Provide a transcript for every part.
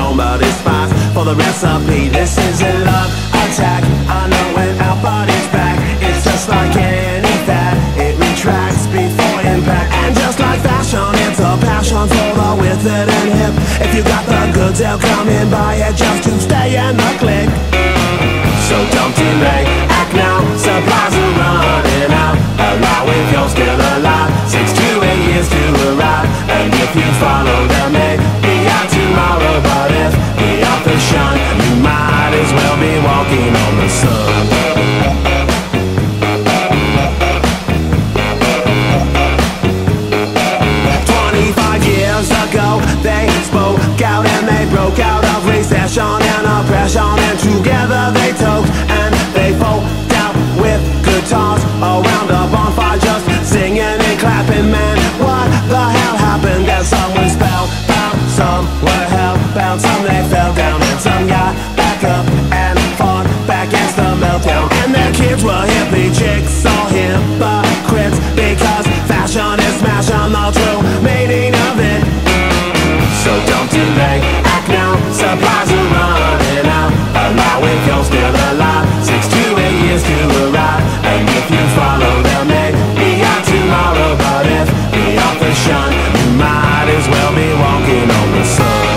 home, but it's spies for the recipe. This is a love attack. I know when our body's back, it's just like any fad. It retracts before impact, and just like fashion, it's a passion for the with it and hip. If you got the goods, they'll come and buy it just to stay in the clique. So don't delay, act now, supplies are running out. Allow if you're still alive, 6 to 8 years to arrive. And if you follow them, maybe out tomorrow. But if the authors shine, you might as well be walking on the sun. 25 years ago, they spoke out and they broke out of recession and oppression, and together they talked and they folk out with guitars around a bonfire, just singing and clapping. Man, what the hell happened? And some were spellbound, some were hellbound, some they fell down, and some got back up and fought back against the meltdown. And their kids were hippie chicks, all hypocrites, because fashion is smashing the true meaning of it. So don't delay, act now, supplies are running out. Allow if you're still alive, 6 to 8 years to arrive. And if you follow them, maybe out tomorrow. But if the authors shine, you might as well be walking on the sun.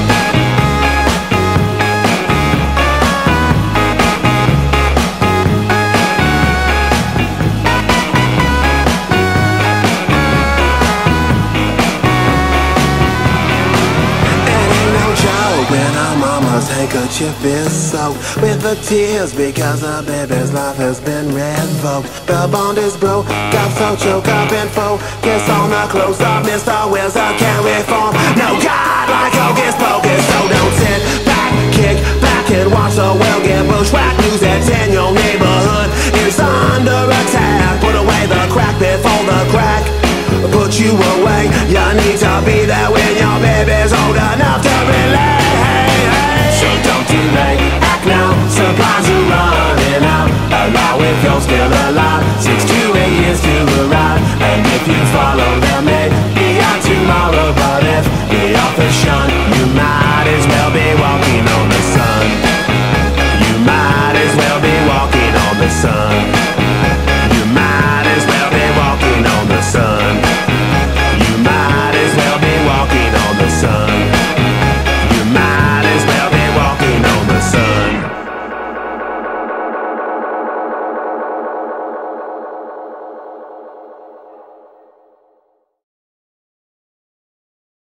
When our mama's handkerchief is soaked with the tears because the baby's life has been revoked. The bond is broke, got so choked up and focus on the close up. Mr. Wizard can't reform. No God like hocus pocus. So don't sit back, kick back and watch the world get bushwhacked. News that's in your neighborhood is under attack. Put away the crack before the crack put you away. You need to be there with